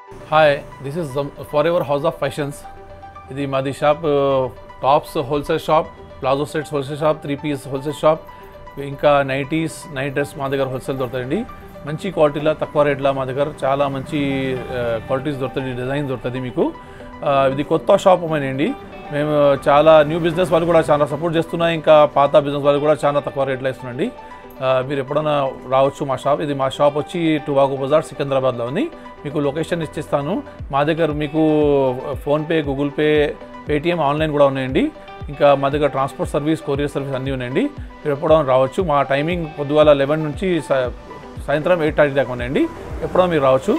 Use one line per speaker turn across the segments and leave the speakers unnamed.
Hi, this is Forever House of Fashions. ఇది మాది shop tops wholesale shop, palazzo sets wholesale shop, 3 piece wholesale shop, ఇంకా nighties, night dress మా దగ్గర wholesale దొరుకుతాయండి. మంచి క్వాలిటీలో తక్కువ రేట్లో మా దగ్గర చాలా మంచి క్వాలిటీస్ దొరుకుతాయి, డిజైన్ దొరుకుతుంది మీకు. ఇది కొత్త షాప్ అండి. మేము చాలా న్యూ బిజినెస్ వాళ్ళు కూడా చాలా సపోర్ట్ చేస్తున్నాం, ఇంకా పాత బిజినెస్ వాళ్ళు కూడా చాలా తక్కువ రేట్లో ఇస్తున్నాండి. మీరు ఎప్పుడైనా రావచ్చు మా షాప్. ఇది మా షాప్ వచ్చి టుబాకో బజార్ సికింద్రాబాద్లో ఉంది. మీకు లొకేషన్ ఇచ్చిస్తాను. మా దగ్గర మీకు PhonePe, Google Pay, Paytm, online కూడా ఉన్నాయండి. ఇంకా మా దగ్గర ట్రాన్స్పోర్ట్ సర్వీస్, కొరియర్ సర్వీస్ అన్నీ ఉన్నాయండి. మీరు ఎప్పుడైనా రావచ్చు. మా టైమింగ్ పొద్దుగాల 11 నుంచి సాయంత్రం 8:30 దాకా ఉన్నాయండి. ఎప్పుడైనా మీరు రావచ్చు.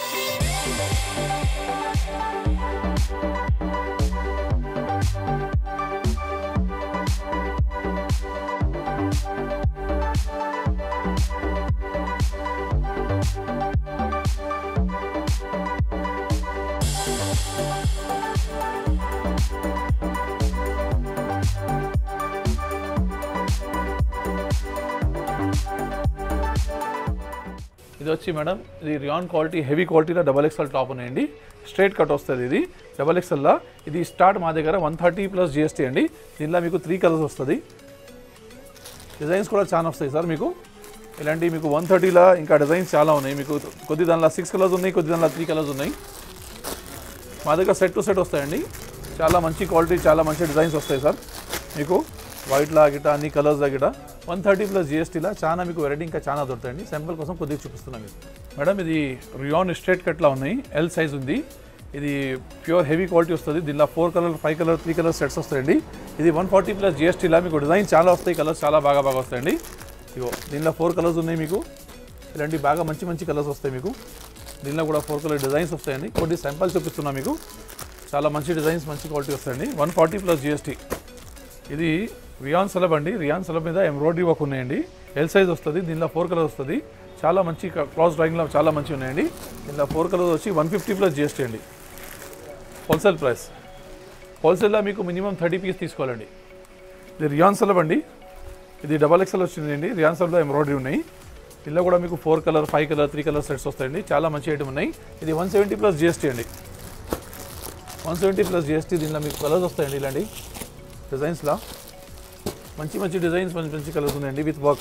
ఇది వచ్చి మేడం, ఇది రియాన్ క్వాలిటీ, హెవీ క్వాలిటీలో XXL టాప్ ఉన్నాయండి. స్ట్రైట్ కట్ వస్తుంది. ఇది XXLలో ఇది స్టార్ట్ మా దగ్గర 130+ GST అండి. దీనిలో మీకు 3 కలర్స్ వస్తుంది. డిజైన్స్ కూడా చాలా వస్తాయి సార్ మీకు. ఇలాంటి మీకు 130లో ఇంకా డిజైన్స్ చాలా ఉన్నాయి. మీకు కొద్ది దానిలో 6 కలర్స్ ఉన్నాయి, కొద్ది దానిలో 3 కలర్స్ ఉన్నాయి. మా దగ్గర సెట్ టు సెట్ వస్తాయండి. చాలా మంచి క్వాలిటీ, చాలా మంచి డిజైన్స్ వస్తాయి సార్ మీకు. వైట్లా గిట అన్ని కలర్స్లా గిట 130+ GSTలో చాలా మీకు వెరైటీ ఇంకా చాలా దొరుకుతాయండి. సింపుల్ కోసం కొద్దిగా చూపిస్తున్నాం మీకు. మేడం ఇది రియాన్ స్ట్రైట్ కట్లా ఉన్నాయి. L సైజ్ ఉంది. ఇది ప్యూర్ హెవీ క్వాలిటీ వస్తుంది. దీనిలో 4 కలర్, 5 కలర్, 3 కలర్ సెట్స్ వస్తాయండి. ఇది 140+ GSTలో మీకు డిజైన్ చాలా వస్తాయి, కలర్స్ చాలా బాగా వస్తాయండి. ఇగో దీనిలో 4 కలర్స్ ఉన్నాయి మీకు. ఇలాంటి బాగా మంచి మంచి కలర్స్ వస్తాయి మీకు. దీనిలో కూడా 4 కలర్ డిజైన్స్ వస్తాయండి. కొద్ది సింపుల్ చూపిస్తున్నా మీకు. చాలా మంచి డిజైన్స్, మంచి క్వాలిటీ వస్తాయండి. 140+ GST. ఇది రియాన్ సలబ్ అండి. రియాన్ సలబ్ మీద ఎంబ్రాయిడరీ వర్క్ ఉన్నాయండి. L సైజ్ వస్తుంది. దీనిలో 4 కలర్స్ వస్తుంది. చాలా మంచి క్లాస్ డ్రాయింగ్లో చాలా మంచి ఉన్నాయండి. దీనిలో 4 కలర్స్ వచ్చి 150+ GST అండి. Wholesale price. హోల్సేల్లో మీకు మినిమం 30 పీస్ తీసుకోవాలండి. ఇది రియాన్ సలబ్ అండి. ఇది XXL వచ్చిందండి. రియాన్ సలబ్లో ఎంబ్రాయిడరీ ఉన్నాయి. దీనిలో కూడా మీకు 4 కలర్, 5 కలర్, 3 కలర్ సెట్స్ వస్తాయండి. చాలా మంచి ఐటమ్ ఉన్నాయి. ఇది 170+ GST అండి. 170+ GST. దీనిలో మీకు కలర్స్ వస్తాయండి. ఇలాంటి డిజైన్స్లో మంచి మంచి డిజైన్స్, మంచి మంచి కలర్స్ ఉన్నాయండి విత్ వర్క్.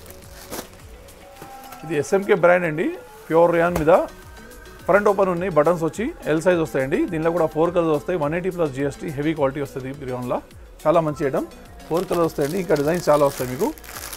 ఇది SMK బ్రాండ్ అండి. ప్యూర్ రియాన్ మీద ఫ్రంట్ ఓపెన్ ఉన్నాయి. బటన్స్ వచ్చి L సైజ్ వస్తాయండి. దీనిలో కూడా 4 కలర్స్ వస్తాయి. 180+ GST. హెవీ క్వాలిటీ వస్తుంది రియాన్లో. చాలా మంచి ఐటమ్. 4 కలర్స్ వస్తాయండి. ఇంకా డిజైన్స్ చాలా వస్తాయి మీకు.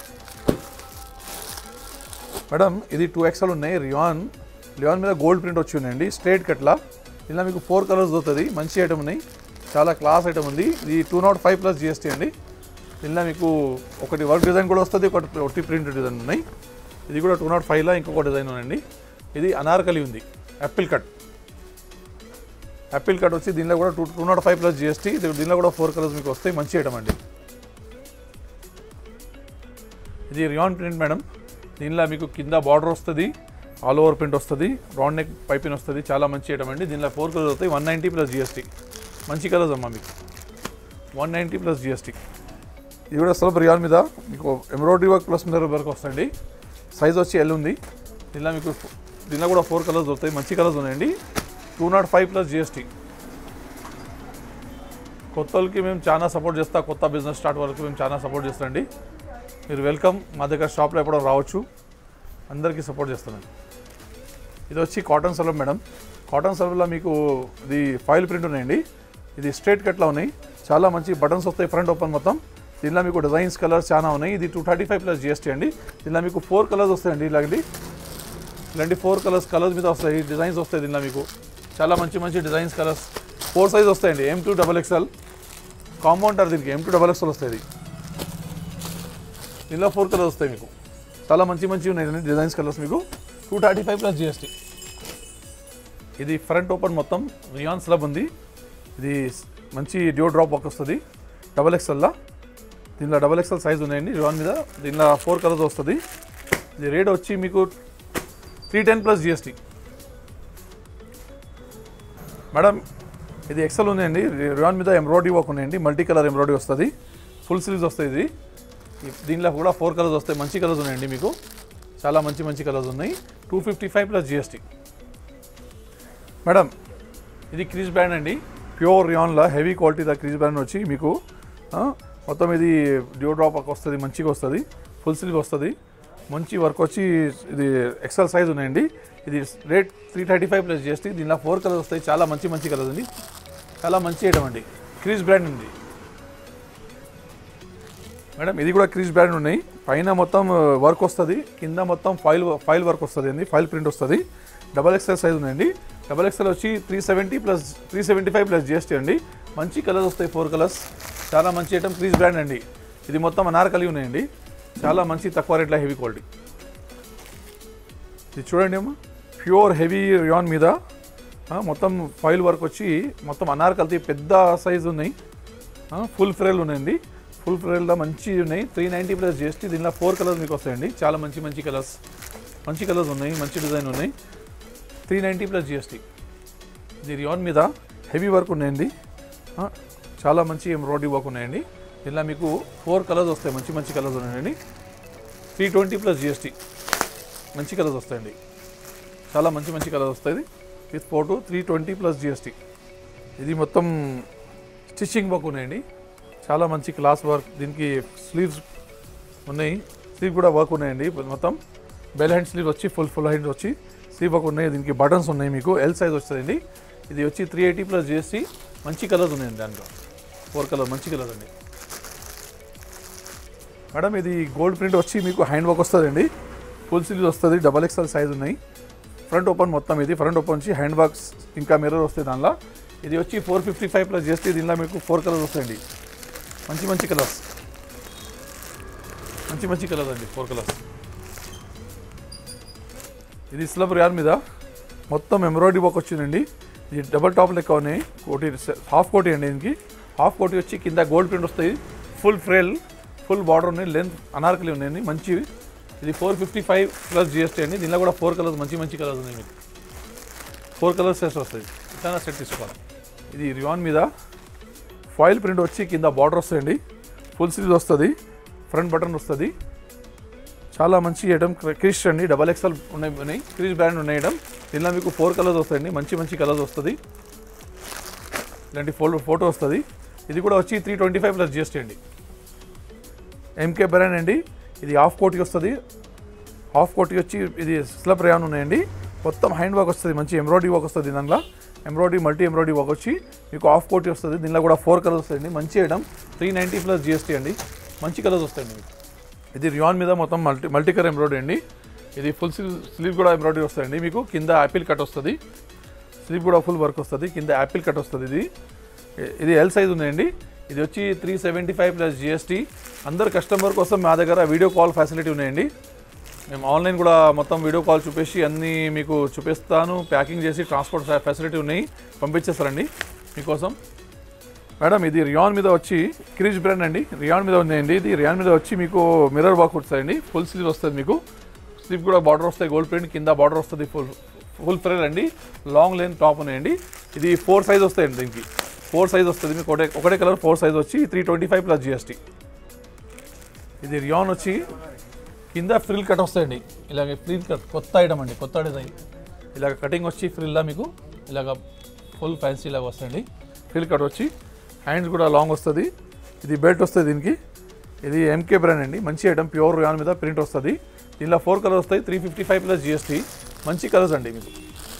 మేడం ఇది 2XL ఉన్నాయి. రియాన్ మీద గోల్డ్ ప్రింట్ వచ్చి ఉన్నాయండి. స్ట్రైట్ కట్లా. ఇలా మీకు 4 కలర్స్ దొరుకుతుంది. మంచి ఐటమ్ ఉన్నాయి. చాలా క్లాస్ ఐటమ్ ఉంది. ఇది 205+ GST అండి. ఇలా మీకు ఒకటి వర్క్ డిజైన్ కూడా వస్తుంది, ఒకటి ప్రింట్ డిజైన్ ఉన్నాయి. ఇది కూడా 205లో ఇంకొక డిజైన్ ఉందండి. ఇది అనార్కలి ఉంది. యాపిల్ కట్ వచ్చి దీనిలో కూడా 205+ GST. దీనిలో కూడా 4 కలర్స్ మీకు వస్తాయి. మంచి ఐటమ్ అండి. ఇది రియాన్ ప్రింట్ మేడం. దీనిలో మీకు కింద బార్డర్ వస్తుంది, ఆల్ ఓవర్ ప్రింట్ వస్తుంది, రౌండ్ నెక్ పైపింగ్ వస్తుంది. చాలా మంచి ఐటమ్ అండి. దీనిలో 4 కలర్స్ వస్తాయి. 190+ GST. మంచి కలర్స్ అమ్మా మీకు. 190+ GST. ఇది కూడా సలబ్ రియాన్ మీద మీకు embroidery work plus mirror work వస్తుంది. సైజ్ వచ్చి L ఉంది. దీనిలో కూడా 4 కలర్స్ దొరుకుతాయి. మంచి కలర్స్ ఉన్నాయండి. 205+ GST. కొత్త వాళ్ళకి మేము చాలా సపోర్ట్ చేస్తాం. కొత్త బిజినెస్ స్టార్ట్ వాళ్ళకి మేము చాలా సపోర్ట్ చేస్తామండి. మీరు వెల్కమ్. మా దగ్గర షాప్లో ఎప్పుడో రావచ్చు. అందరికీ సపోర్ట్ చేస్తానండి. ఇది వచ్చి కాటన్ సలబ్ మేడం. కాటన్ సలబ్లో మీకు ఇది ఫాయిల్ ప్రింట్ ఉన్నాయండి. ఇది స్ట్రైట్ కట్లా ఉన్నాయి. చాలా మంచి బటన్స్ వస్తాయి ఫ్రంట్ ఓపెన్ మొత్తం. దీనిలో మీకు డిజైన్స్, కలర్స్ చాలా ఉన్నాయి. ఇది 235+ GST అండి. దీనిలో మీకు 4 కలర్స్ వస్తాయండి. ఇలాంటి 4 కలర్స్ మీద వస్తాయి. డిజైన్స్ వస్తాయి. దీనిలో మీకు చాలా మంచి మంచి డిజైన్స్, కలర్స్ 4 సైజ్ వస్తాయండి. M2 XXL compounder. దీనికి M2 XXL వస్తాయి. దీనిలో 4 కలర్స్ వస్తాయి మీకు. చాలా మంచి ఉన్నాయి డిజైన్స్, కలర్స్ మీకు. 235+ GST. ఇది ఫ్రంట్ ఓపెన్ మొత్తం రియాన్ స్లబ్ ఉంది. ఇది మంచి డ్యూ డ్రాప్ వర్క్ వస్తుంది XXLలో. దీనిలో XXL సైజ్ ఉన్నాయండి రియాన్ మీద. దీనిలో 4 కలర్స్ వస్తుంది. ఇది రేట్ వచ్చి మీకు 310+ GST. మేడం ఇది XL ఉన్నాయండి. రియాన్ మీద ఎంబ్రాయిడరీ వర్క్ ఉన్నాయండి. మల్టీ కలర్ ఎంబ్రాయిడరీ వస్తుంది. ఫుల్ స్లీవ్స్ వస్తాయి. ఇది దీనిలో కూడా 4 కలర్స్ వస్తాయి. మంచి కలర్స్ ఉన్నాయండి మీకు. చాలా మంచి కలర్స్ ఉన్నాయి. 255+ GST. మేడం ఇది క్రీజ్ బ్యాండ్ అండి, ప్యూర్ రియాన్లో హెవీ క్వాలిటీ క్రీజ్ బ్యాండ్ వచ్చి మీకు మొత్తం ఇది డ్యూ డ్రాప్ వస్తుంది, మంచిగా వస్తుంది, ఫుల్ స్లీవ్ వస్తుంది, మంచి వర్క్ వచ్చి ఇది ఎక్సెల్ సైజ్ ఉన్నాయండి. ఇది రేట్ 335 ప్లస్ GST. దీనిలో 4 కలర్స్ వస్తాయి, చాలా మంచి కలర్స్ అండి, చాలా మంచి ఐటమ్ అండి. క్రీజ్ బ్రాండ్ ఉంది మేడం, ఇది కూడా క్రీజ్ బ్రాండ్ ఉన్నాయి. పైన మొత్తం వర్క్ వస్తుంది, కింద మొత్తం ఫైల్ వర్క్ వస్తుంది అండి, ఫైల్ ప్రింట్ వస్తుంది. XXL సైజ్ ఉన్నాయండి. XXL వచ్చి 375 ప్లస్ GST అండి. మంచి కలర్స్ వస్తాయి, 4 కలర్స్, చాలా మంచి ఐటమ్, క్రీజ్ బ్రాండ్ అండి. ఇది మొత్తం అనార్కలి ఉన్నాయండి, చాలా మంచి తక్కువ రేట్లో హెవీ క్వాలిటీ. ఇది చూడండి అమ్మా, ప్యూర్ హెవీ రియాన్ మీద మొత్తం ఫైల్ వర్క్ వచ్చి మొత్తం అనార్కలి పెద్ద సైజ్ ఉన్నాయి, ఫుల్ ఫ్రేల్ ఉన్నాయండి. ఫుల్ ఫ్రేల్లో మంచి ఉన్నాయి. 390 ప్లస్ GST. దీనిలో 4 కలర్స్ మీకు వస్తాయండి, చాలా మంచి కలర్స్, ఉన్నాయి, మంచి డిజైన్ ఉన్నాయి. 390 ప్లస్ GST. ఇది రియాన్ మీద హెవీ వర్క్ ఉన్నాయండి, చాలా మంచి ఎంబ్రాయిడరీ వర్క్ ఉన్నాయండి. ఇలా మీకు 4 కలర్స్ వస్తాయి, మంచి కలర్స్ ఉన్నాయండి. 320 ప్లస్ GST. మంచి కలర్స్ వస్తాయండి, చాలా మంచి కలర్స్ వస్తాయి. With photo 320 plus GST. ఇది మొత్తం స్టిచ్చింగ్ వర్క్ ఉన్నాయండి, చాలా మంచి క్లాస్ వర్క్. దీనికి స్లీవ్స్ ఉన్నాయి, స్లీవ్ కూడా వర్క్ ఉన్నాయండి. మొత్తం బెల్ హ్యాండ్ స్లీవ్ వచ్చి ఫుల్ హ్యాండ్ వచ్చి స్లీవ్ వర్క్ ఉన్నాయి. దీనికి బటన్స్ ఉన్నాయి, మీకు ఎల్ సైజ్ వస్తుందండి. ఇది వచ్చి 380 ప్లస్ GST. మంచి కలర్స్ ఉన్నాయండి, దాంట్లో 4 కలర్ మంచి కలర్స్ అండి. మేడం ఇది గోల్డ్ ప్రింట్ వచ్చి మీకు హ్యాండ్ వర్క్ వస్తుందండి, ఫుల్ స్లీవ్ వస్తుంది, XXL సైజ్ ఉన్నాయి. ఫ్రంట్ ఓపెన్ మొత్తం, ఇది ఫ్రంట్ ఓపెన్ వచ్చి హ్యాండ్ వర్క్స్ ఇంకా మిర్రర్ వస్తాయి దానిలో. ఇది వచ్చి 455 ప్లస్ GST. దీనిలో మీకు 4 కలర్స్ వస్తాయండి, మంచి కలర్స్, మంచి కలర్స్ అండి, 4 కలర్స్. ఇది స్లబ్ రియాన్ మీద మొత్తం ఎంబ్రాయిడరీ వర్క్ వచ్చిందండి. ఇది డబల్ టాప్ లెక్క ఉన్నాయి, కోటి హాఫ్ కోటి అండి. దీనికి హాఫ్ కోటి వచ్చి కింద గోల్డ్ ప్రింట్ వస్తాయి, ఫుల్ ఫ్రేల్, ఫుల్ బార్డర్ ఉన్నాయి, లెంత్ అనార్కలి ఉన్నాయండి, మంచివి. ఇది 455 ప్లస్ GST అండి. దీనిలో కూడా 4 కలర్స్ మంచి కలర్స్ ఉన్నాయి, మీకు 4 కలర్స్ సెట్స్ వస్తాయి, ఇట్లా సెట్ తీసుకోవాలి. ఇది రియాన్ మీద ఫాయిల్ ప్రింట్ వచ్చి కింద బార్డర్ వస్తాయండి, ఫుల్ స్లీవ్ వస్తుంది, ఫ్రంట్ బటన్ వస్తుంది, చాలా మంచి ఐటమ్. క్రిష్ అండి, XXL ఉన్నాయి, క్రిష్ బ్రాండ్ ఉన్నాయి ఐటమ్. దీనిలో మీకు 4 కలర్స్ వస్తాయండి, మంచి కలర్స్ వస్తుంది, ఇలాంటి ఫోటో వస్తుంది. ఇది కూడా వచ్చి 325 ప్లస్ GST అండి. MK బ్రాండ్ అండి. ఇది హాఫ్ కోటి వస్తుంది, హాఫ్ కోటి వచ్చి ఇది స్లబ్ రియాన్ ఉన్నాయండి. మొత్తం హ్యాండ్ వర్క్ వస్తుంది, మంచి ఎంబ్రాయిడరీ వర్క్ వస్తుంది. దానిలో మల్టీ ఎంబ్రాయిడరీ వర్క్ వచ్చి మీకు హాఫ్ కోటి వస్తుంది. దీనిలో కూడా 4 కలర్స్ వస్తాయండి, మంచి ఐటమ్. 390 ప్లస్ GST అండి, మంచి కలర్స్ వస్తాయండి మీకు. ఇది రియాన్ మీద మొత్తం మల్టీ కలర్ ఎంబ్రాయిడరీ అండి. ఇది ఫుల్ స్లీవ్ కూడా ఎంబ్రాయిడరీ వస్తాయండి, మీకు కింద యాపిల్ కట్ వస్తుంది, స్లీవ్ కూడా ఫుల్ వర్క్ వస్తుంది, కింద యాపిల్ కట్ వస్తుంది. ఇది ఎల్ సైజ్ ఉన్నాయండి. ఇది వచ్చి 375 ప్లస్ GST. అందరు కస్టమర్ కోసం మా దగ్గర వీడియో కాల్ ఫెసిలిటీ ఉన్నాయండి. మేము ఆన్లైన్ కూడా మొత్తం వీడియో కాల్ చూపేసి అన్నీ మీకు చూపిస్తాను, ప్యాకింగ్ చేసి ట్రాన్స్పోర్ట్ ఫెసిలిటీ ఉన్నాయి, పంపించేస్తారండి మీకోసం. మేడం ఇది రియాన్ మీద వచ్చి క్రీజ్ బ్రాండ్ అండి, రియాన్ మీద ఉన్నాయండి. ఇది రియాన్ మీద వచ్చి మీకు మిర్రర్ వర్క్ వస్తాయండి, ఫుల్ స్లీవ్ వస్తుంది, మీకు స్లీవ్ కూడా బార్డర్ వస్తాయి, గోల్డ్ ప్రింట్ కింద బార్డర్ వస్తుంది, ఫుల్ ఫ్రేల్ అండి, లాంగ్ లెంత్ టాప్ ఉన్నాయండి. ఇది 4 సైజ్ వస్తాయండి, దీనికి 4 సైజ్ వస్తుంది మీకు, ఒకటే కలర్ 4 సైజ్ వచ్చి 325 ప్లస్ GST. ఇది రియాన్ వచ్చి కింద ఫ్రిల్ కట్ వస్తాయండి, ఇలాగ ఫ్రిల్ కట్, కొత్త ఐటమ్ అండి, కొత్త డిజైన్. ఇలాగ కటింగ్ వచ్చి ఫ్రిల్లా మీకు ఇలాగ ఫుల్ ఫ్యాన్సీ లాగా వస్తాయండి. ఫ్రిల్ కట్ వచ్చి హ్యాండ్స్ కూడా లాంగ్ వస్తుంది. ఇది బెల్ట్ వస్తుంది దీనికి. ఇది MK బ్రాండ్ అండి, మంచి ఐటమ్, ప్యూర్ రియాన్ మీద ప్రింట్ వస్తుంది. దీనిలో 4 కలర్స్ వస్తాయి, 355 ప్లస్ GST. మంచి కలర్స్ అండి మీకు.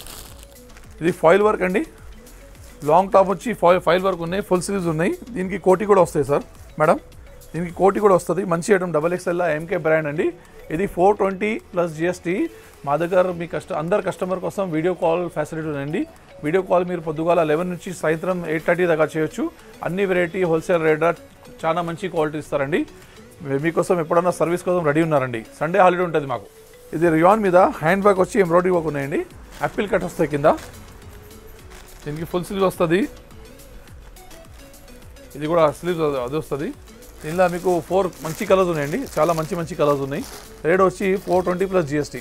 ఇది ఫాయిల్ వర్క్ అండి, లాంగ్ టాప్ వచ్చి ఫైల్ వర్క్ ఉన్నాయి, ఫుల్ స్లీవ్స్ ఉన్నాయి. దీనికి కోటి కూడా వస్తాయి సార్ మేడం, దీనికి కోటి కూడా వస్తుంది, మంచి ఐటమ్. XXL MK బ్రాండ్ అండి. ఇది 420 ప్లస్ GST. మా దగ్గర మీ అందరు కస్టమర్ కోసం వీడియో కాల్ ఫెసిలిటీ ఉందండి. వీడియో కాల్ మీరు పొద్దుగాల 11 నుంచి సాయంత్రం 8:30 దాకా చేయొచ్చు. అన్ని వెరైటీ హోల్సేల్ రేట్, చాలా మంచి క్వాలిటీ ఇస్తారండి. మీకోసం ఎప్పుడన్నా సర్వీస్ కోసం రెడీ ఉన్నారండి. సండే హాలిడే ఉంటుంది మాకు. ఇది రియాన్ మీద హ్యాండ్ వర్క్ వచ్చి ఎంబ్రాయిడరీ వర్క్ ఉన్నాయండి, యాపిల్ కట్ వస్తాయి కింద. దీనికి ఫుల్ స్లీవ్ వస్తుంది, ఇది కూడా స్లీవ్ అది వస్తుంది. దీనిలో మీకు 4 మంచి కలర్స్ ఉన్నాయండి, చాలా మంచి కలర్స్ ఉన్నాయి. రేట్ వచ్చి 420 ప్లస్ GST.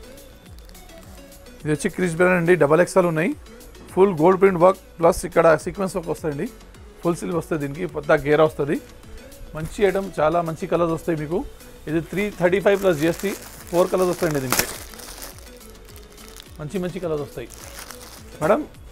ఇది వచ్చి క్రిష్ బ్రాండ్ అండి, XXL ఉన్నాయి, full gold print work plus ఇక్కడ సీక్వెన్స్ వర్క్ వస్తాయండి, ఫుల్ స్లీవ్ వస్తుంది. దీనికి పెద్ద గేరా వస్తుంది, మంచి ఐటమ్, చాలా మంచి కలర్స్ వస్తాయి మీకు. ఇది 335 ప్లస్ GST. 4 కలర్స్ వస్తాయండి దీనికి, మంచి కలర్స్ వస్తాయి మేడం.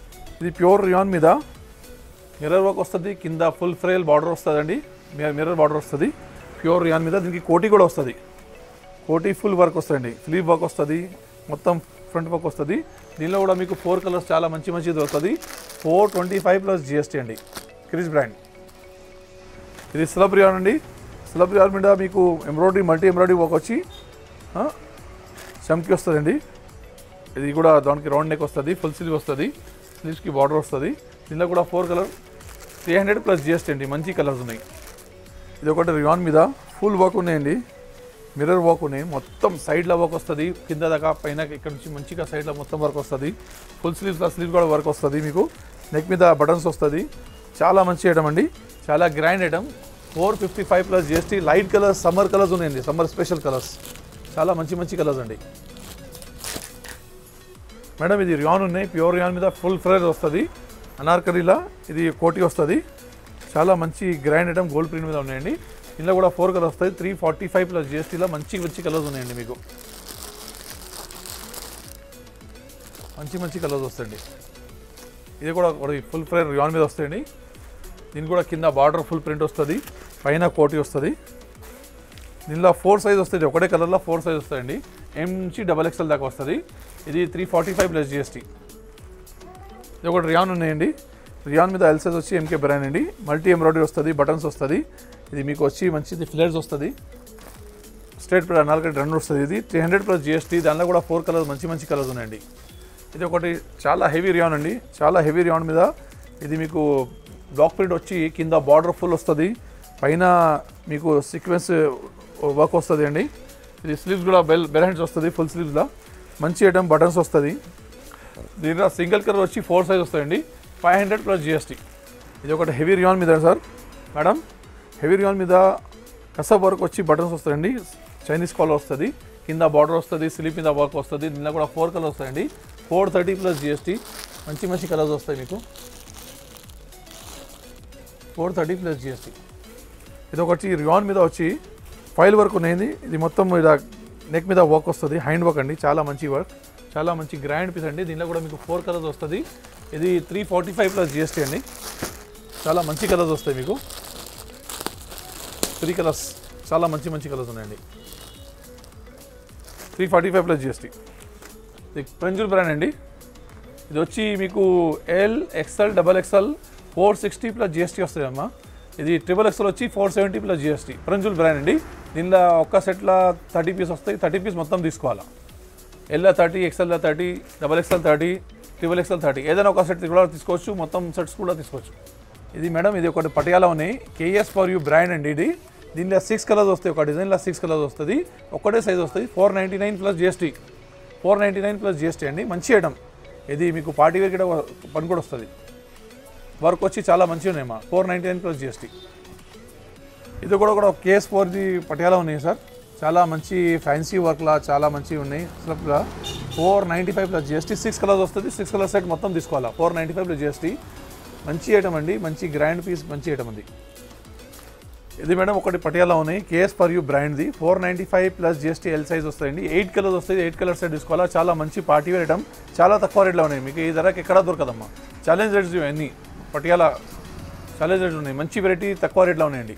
ఇది ప్యూర్ రియాన్ మీద మిర్రర్ వర్క్ వస్తుంది, కింద ఫుల్ ఫ్రేల్ బార్డర్ వస్తుందండి, మిర్రర్ బార్డర్ వస్తుంది ప్యూర్ రియాన్ మీద. దీనికి కోటి కూడా వస్తుంది, కోటి ఫుల్ వర్క్ వస్తుందండి, స్లీవ్ వర్క్ వస్తుంది, మొత్తం ఫ్రంట్ వర్క్ వస్తుంది. దీనిలో కూడా మీకు 4 కలర్స్ చాలా మంచి దొరుకుతుంది. 425 ప్లస్ GST అండి, క్రిస్ బ్రాండ్. ఇది స్లబ్ రియాన్ అండి, స్లబ్ రియాన్ మీద మీకు ఎంబ్రాయిడరీ మల్టీ ఎంబ్రాయిడరీ వర్క్ వచ్చి చమ్కి వస్తుందండి. ఇది కూడా దానికి రౌండ్ నెక్ వస్తుంది, ఫుల్ స్లీవ్ వస్తుంది, స్లీవ్స్కి బార్డర్ వస్తుంది. దీనిలో కూడా 4 కలర్ 300 ప్లస్ GST అండి, మంచి కలర్స్ ఉన్నాయి. ఇది ఒకటి రియాన్ మీద ఫుల్ వర్క్ ఉన్నాయండి, మిర్రర్ వర్క్ ఉన్నాయి, మొత్తం సైడ్లో వర్క్ వస్తుంది, కింద దాకా పైన ఇక్కడ నుంచి మంచిగా సైడ్లో మొత్తం వర్క్ వస్తుంది. ఫుల్ స్లీవ్ కూడా వర్క్ వస్తుంది, మీకు నెక్ మీద బటన్స్ వస్తుంది. చాలా మంచి ఐటమ్ అండి, చాలా grand item. 455 plus GST. Light colours, summer colours ఉన్నాయండి, సమ్మర్ స్పెషల్ కలర్స్, చాలా మంచి కలర్స్ అండి. మేడం ఇది రియాన్ ఉన్నాయి, ప్యూర్ రియాన్ మీద ఫుల్ ఫ్రేర్ వస్తుంది, అనార్కలీలా ఇది కోటి వస్తుంది. చాలా మంచి గ్రాండ్ ఐటమ్, గోల్డ్ ప్రింట్ మీద ఉన్నాయండి. ఇందులో కూడా 4 కలర్స్ వస్తాయి. 345 ప్లస్ GSTలో మంచి కలర్స్ ఉన్నాయండి, మీకు మంచి కలర్స్ వస్తాయండి. ఇది కూడా ఫుల్ ఫ్రేర్ రియాన్ మీద వస్తాయండి. దీని కూడా కింద బార్డర్ ఫుల్ ప్రింట్ వస్తుంది, పైన కోటి వస్తుంది. దీనిలో 4 సైజ్ వస్తుంది, ఒకటే కలర్లో 4 సైజ్ వస్తాయండి, M నుంచి XXL దాకా వస్తుంది. ఇది 345 ప్లస్ GST. ఇది ఒకటి రియాన్ ఉన్నాయండి, రియాన్ మీద ఎల్ సైజ్ వచ్చి MK బ్రాండ్ అండి, మల్టీ ఎంబ్రాయిడరీ వస్తుంది, బటన్స్ వస్తుంది. ఇది మీకు వచ్చి మంచిది ఫ్లేర్స్ వస్తుంది, స్ట్రైట్ ప్లస్ అనార్కలి రన్ వస్తుంది. ఇది 300 ప్లస్ GST. దానిలో కూడా 4 కలర్స్ మంచి కలర్స్ ఉన్నాయండి. ఇది ఒకటి చాలా హెవీ రియాన్ అండి, చాలా హెవీ రియాన్ మీద ఇది మీకు బ్లాక్ ప్రింట్ వచ్చి కింద బార్డర్ ఫుల్ వస్తుంది, పైన మీకు సీక్వెన్స్ వర్క్ వస్తుంది అండి. ఇది స్లీవ్స్ కూడా బెల్ హ్యాండ్స్ వస్తుంది, ఫుల్ స్లీవ్స్లో మంచి ఐటమ్, బటన్స్ వస్తుంది. దీనిలో సింగిల్ కలర్ వచ్చి 4 సైజ్ వస్తాయండి, 500 ప్లస్ GST. ఇది ఒకటి హెవీ రియాన్ మీద సార్ మేడం, హెవీ రియాన్ మీద కసబ్ వర్క్ వచ్చి బటన్స్ వస్తాయండి, చైనీస్ కాలర్ వస్తుంది, కింద బార్డర్ వస్తుంది, స్లీవ్ మీద వర్క్ వస్తుంది. దీనిలో కూడా 4 కలర్స్ వస్తాయండి, 430 ప్లస్ GST. మంచి కలర్స్ వస్తాయి మీకు, 430 ప్లస్ GST. ఇది ఒకటి రియాన్ మీద వచ్చి ఫైల్ వర్క్ ఉన్నాయండి. ఇది మొత్తం ఇలా నెక్ మీద వర్క్ వస్తుంది, హ్యాండ్ వర్క్ అండి, చాలా మంచి వర్క్, చాలా మంచి గ్రాండ్ పీస్ అండి. దీనిలో కూడా మీకు 4 కలర్స్ వస్తుంది. ఇది 345 ప్లస్ GST అండి, చాలా మంచి కలర్స్ వస్తాయి మీకు. 3 కలర్స్ చాలా మంచి కలర్స్ ఉన్నాయండి. 345 ప్లస్ GST. ఇది ప్రెంజుల్ బ్రాండ్ అండి, ఇది వచ్చి మీకు L, XL, XXL 460 plus GST వస్తుంది అమ్మా. ఇది XXL వచ్చి 470 ప్లస్ GST. ప్రెంజుల్ బ్రాండ్ అండి. దీనిలో ఒక్క సెట్లో 30 పీస్ వస్తాయి, 30 పీస్ మొత్తం తీసుకోవాలా. L 30, XL 30, XXL 30, XXL 30, ఏదైనా ఒక సెట్ కూడా తీసుకోవచ్చు, మొత్తం సెట్స్ కూడా తీసుకోవచ్చు. ఇది మేడం ఇది ఒకటి పటియాలా ఉన్నాయి, KS ఫర్ యూ బ్రాండ్ అండి. ఇది దీనిలో 6 కలర్స్ వస్తాయి, ఒక డిజైన్లో 6 కలర్స్ వస్తుంది, ఒకటే సైజ్ వస్తుంది. 499 ప్లస్ GST, 499 ప్లస్ GST అండి, మంచి ఐటమ్. ఇది మీకు పార్టీ వేర్ కూడా పని కూడా వస్తుంది, వర్క్ వచ్చి చాలా మంచిగా ఉన్నాయమ్మా. 499 ప్లస్ GST. ఇది కూడా KS ఫర్ది పటియాలా ఉన్నాయి సార్, చాలా మంచి ఫ్యాన్సీ వర్క్లా చాలా మంచిగా ఉన్నాయి. స్లబ్లా 495 ప్లస్ GST. 6 కలర్స్ వస్తుంది, 6 కలర్ సెట్ మొత్తం తీసుకోవాలా. 495 ప్లస్ GST. మంచి ఐటమ్ అండి, మంచి గ్రాండ్ పీస్, మంచి ఐటమ్ అండి. ఇది మేడం ఒకటి పటియాలా ఉన్నాయి, KS ఫర్ యూ బ్రాండ్ది. 495 ప్లస్ GST, L సైజ్ వస్తాయండి. 8 కలర్స్ వస్తాయి, 8 కలర్ సెట్ తీసుకోవాలా. చాలా మంచి పార్టీ వేర్ ఐటమ్, చాలా తక్కువ రేట్లో ఉన్నాయి, మీకు ఈ ధరకి ఎక్కడా దొరకదమ్మా. ఛాలెంజ్ రేట్స్ ఇవన్నీ పటియాలా ఛాలెంజ్ రేట్స్ ఉన్నాయి, మంచి వెరైటీ తక్కువ రేట్లో ఉన్నాయండి.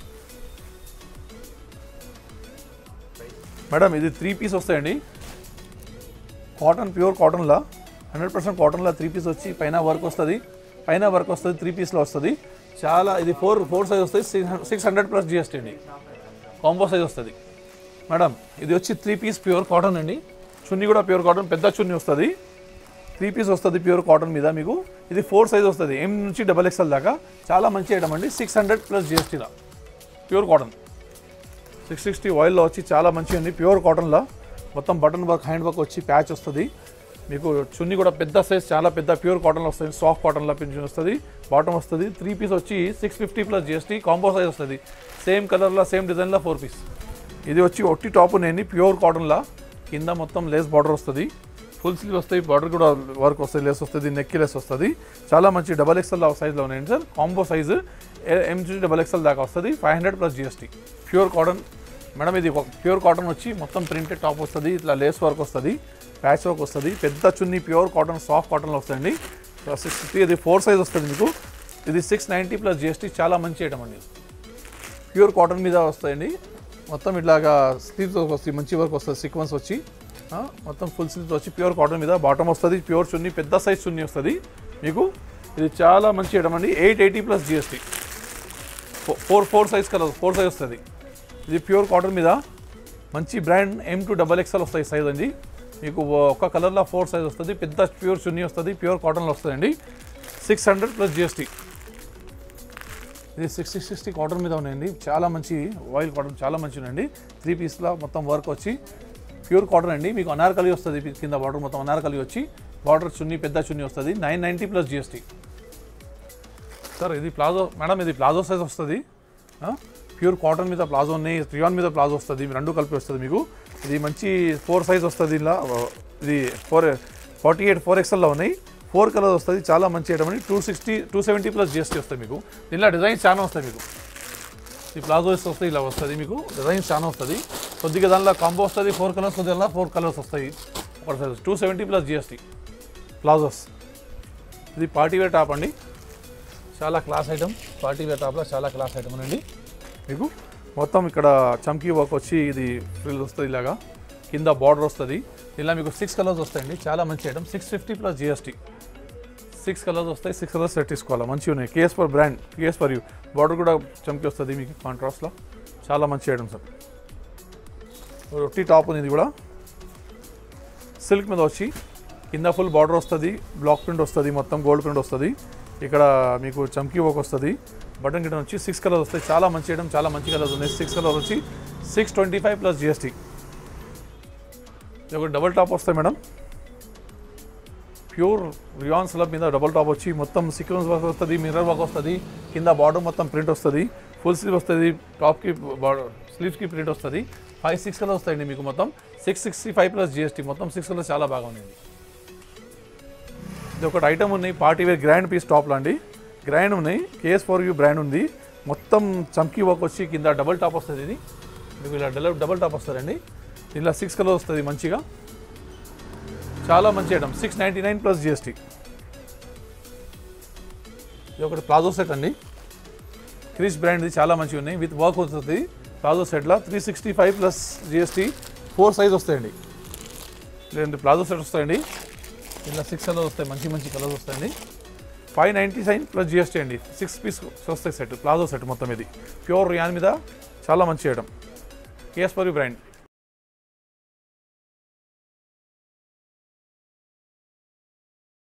మేడం ఇది 3 పీస్ వస్తాయండి, కాటన్, ప్యూర్ కాటన్లా 100% కాటన్లో 3 పీస్ వచ్చి పైన వర్క్ వస్తుంది, 3 పీస్లో వస్తుంది. చాలా ఇది 4 సైజ్ వస్తుంది, 600 ప్లస్ GST అండి, కాంబో సైజ్ వస్తుంది. మేడం ఇది వచ్చి 3 పీస్ ప్యూర్ కాటన్ అండి, చున్నీ కూడా ప్యూర్ కాటన్, పెద్ద చున్నీ వస్తుంది, 3 పీస్ వస్తుంది ప్యూర్ కాటన్ మీద మీకు. ఇది 4 సైజ్ వస్తుంది, M నుంచి XXL దాకా, చాలా మంచి ఐటమ్ అండి. 600 ప్లస్ GSTలో ప్యూర్ కాటన్, 660 ఆయిల్లో వచ్చి చాలా మంచిగా ఉంది, ప్యూర్ కాటన్లో మొత్తం బటన్ వర్క్, హ్యాండ్ వర్క్ వచ్చి ప్యాచ్ వస్తుంది మీకు. చున్నీ కూడా పెద్ద సైజ్, చాలా పెద్ద ప్యూర్ కాటన్లో వస్తుంది, సాఫ్ట్ కాటన్లో పింఛన్ వస్తుంది, బాటమ్ వస్తుంది. 3 పీస్ వచ్చి 650 ప్లస్ GST, కాంబో సైజ్ వస్తుంది, సేమ్ కలర్లో సేమ్ డిజైన్లో 4 పీస్. ఇది వచ్చి ఒట్టి టాప్ నేను ప్యూర్ కాటన్లో, కింద మొత్తం లేస్ బార్డర్ వస్తుంది, ఫుల్ స్లీవ్ వస్తాయి, బార్డర్ కూడా వర్క్ వస్తుంది, లేస్ వస్తుంది, నెక్ లెస్ వస్తుంది. చాలా మంచి XXL సైజ్లో ఉన్నాయండి సార్, కాంబో సైజు M నుంచి XXL దాకా వస్తుంది. 500 plus GST, pure cotton madam. ఇది ప్యూర్ కాటన్ వచ్చి మొత్తం ప్రింటెడ్ టాప్ వస్తుంది, ఇట్లా లేస్ వర్క్ వస్తుంది, ప్యాచ్ వర్క్ వస్తుంది, పెద్ద చున్నీ, ప్యూర్ కాటన్, సాఫ్ట్ కాటన్లో వస్తుంది. 650 ఇది 4 సైజ్ వస్తుంది మీకు. ఇది 690 ప్లస్ జిఎస్టీ. చాలా మంచి ఐటమ్ అండి. ప్యూర్ కాటన్ మీద వస్తాయండి. మొత్తం ఇట్లాగా స్లీవ్స్ వస్తాయి, మంచి వర్క్ వస్తుంది, సీక్వెన్స్ వచ్చి మొత్తం ఫుల్ స్లీవ్స్ వచ్చి ప్యూర్ కాటన్ మీద బాటమ్ వస్తుంది. ప్యూర్ చున్నీ, పెద్ద సైజ్ చున్నీ వస్తుంది మీకు. ఇది చాలా మంచి ఐటమ్ అండి. 880 plus GST. 4 size colour, 4 size వస్తుంది. ఇది ప్యూర్ కాటన్ మీద మంచి బ్రాండ్ M2XXL వస్తాయి సైజ్ అండి మీకు. ఒక కలర్లో 4 సైజ్ వస్తుంది. పెద్ద ప్యూర్ చున్నీ వస్తుంది, ప్యూర్ కాటన్లో వస్తుందండి. 600 ప్లస్ జిఎస్టీ. ఇది 60 కాటన్ మీద ఉన్నాయండి. చాలా మంచి ఆయిల్ కాటన్, చాలా మంచిగా ఉందండి. 3 పీస్లో మొత్తం వర్క్ వచ్చి ప్యూర్ కాటన్ అండి. మీకు అనార్కలి వస్తుంది కింద బార్డర్, మొత్తం అనార్కలి వచ్చి బార్డర్ చున్నీ, పెద్ద చున్నీ వస్తుంది. 990 ప్లస్ జిఎస్టీ. సార్ ఇది ప్లాజో మేడం, ఇది ప్లాజో సైజ్ వస్తుంది. ప్యూర్ కాటన్ మీద ప్లాజో ఉన్నాయి, రియాన్ మీద ప్లాజో వస్తుంది, రెండు కలిపి వస్తుంది మీకు. ఇది మంచి 4 సైజ్ వస్తుంది. ఇలా ఇది 48 4XL ఉన్నాయి. 4 కలర్స్ వస్తుంది. చాలా మంచి ఐటమ్ అండి. 270 ప్లస్ జిఎస్టీ వస్తుంది మీకు. దీనిలో డిజైన్స్ చాలా వస్తాయి మీకు. ఈ ప్లాజోస్ వస్తాయి, ఇలా వస్తుంది మీకు. డిజైన్స్ చాలా వస్తుంది. కొద్దిగా దానిలో కాంబో వస్తుంది. 4 కలర్స్, కొద్దిగా 4 కలర్స్ వస్తాయి. ఒక సైజ్ 270 ప్లస్ జిఎస్టీ ప్లాజోస్. ఇది పార్టీవేర్ టాప్ అండి. చాలా క్లాస్ ఐటమ్. పార్టీవేర్ టాప్లో చాలా క్లాస్ ఐటమ్ అండి మీకు. మొత్తం ఇక్కడ చమ్కీ వర్క్ వచ్చి ఇది ఫ్రిల్ వస్తుంది, ఇలాగా కింద బార్డర్ వస్తుంది. ఇలా మీకు 6 కలర్స్ వస్తాయండి. చాలా మంచి ఐటమ్. 650 plus GST. 6 కలర్స్ వస్తాయి. 6 కలర్స్ సెట్ తీసుకోవాలి. మంచిగా ఉన్నాయి. కేఎస్ ఫర్ బ్రాండ్, కేఎస్ ఫర్ యూ. బార్డర్ కూడా చమ్కీ వస్తుంది మీకు కాంట్రాస్ట్లో. చాలా మంచి ఐటమ్ సార్. రొట్టి టాప్ ఉంది, ఇది కూడా సిల్క్ మీద వచ్చి కింద ఫుల్ బార్డర్ వస్తుంది, బ్లాక్ ప్రింట్ వస్తుంది, మొత్తం గోల్డ్ ప్రింట్ వస్తుంది. ఇక్కడ మీకు చమ్కీ వర్క్ వస్తుంది. బటన్ గిటన్ వచ్చి 6 కలర్స్ వస్తాయి. చాలా మంచి ఐటమ్, చాలా మంచి కలర్స్ ఉన్నాయి. 6 కలర్స్ వచ్చి 625 ప్లస్ జిఎస్టీ. ఇది ఒక డబుల్ టాప్ వస్తాయి మేడం. ప్యూర్ రియాన్ స్లబ్ మీద డబుల్ టాప్ వచ్చి మొత్తం సీక్వెన్స్ వర్క్ వస్తుంది, మిర్రర్ వర్క్ వస్తుంది, కింద బార్డర్ మొత్తం ప్రింట్ వస్తుంది, ఫుల్ స్లీవ్ వస్తుంది, టాప్కి స్లీవ్స్కి ప్రింట్ వస్తుంది. 5-6 కలర్స్ వస్తాయండి మీకు. మొత్తం 665 ప్లస్ జిఎస్టీ. మొత్తం 6 కలర్స్ చాలా బాగా ఉంది. ఇది ఒకటి ఐటమ్ ఉన్నాయి. పార్టీవేర్ గ్రాండ్ పీస్ టాప్లో అండి. గ్రాండ్ ఉన్నాయి. కేఎస్ ఫర్ యూ బ్రాండ్ ఉంది. మొత్తం చమ్కీ వర్క్ వచ్చి కింద డబుల్ టాప్ వస్తుంది. ఇది మీకు ఇలా డబుల్ టాప్ వస్తుందండి. ఇలా 6 కలర్స్ వస్తుంది మంచిగా. చాలా మంచి ఐటమ్. 699 plus GST. ఇది ఒకటి ప్లాజో సెట్ అండి. క్రిష్ బ్రాండ్ది చాలా మంచిగా ఉన్నాయి. విత్ వర్క్ వస్తుంది ప్లాజో సెట్లో. 365 ప్లస్ జిఎస్టీ. 4 సైజ్ వస్తాయండి. లేదండి ప్లాజో సెట్ వస్తాయండి. ఇలా 6 కలర్స్ వస్తాయి. మంచి మంచి కలర్స్ వస్తాయండి. 599 ప్లస్ జిఎస్టీ అండి. 6 పీస్ వస్తాయి సెట్, ప్లాజో సెట్ మొత్తం. ఇది ప్యూర్ రియాన్ మీద చాలా మంచి item. KS for you brand.